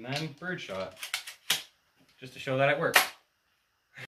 then birdshot, just to show that it works.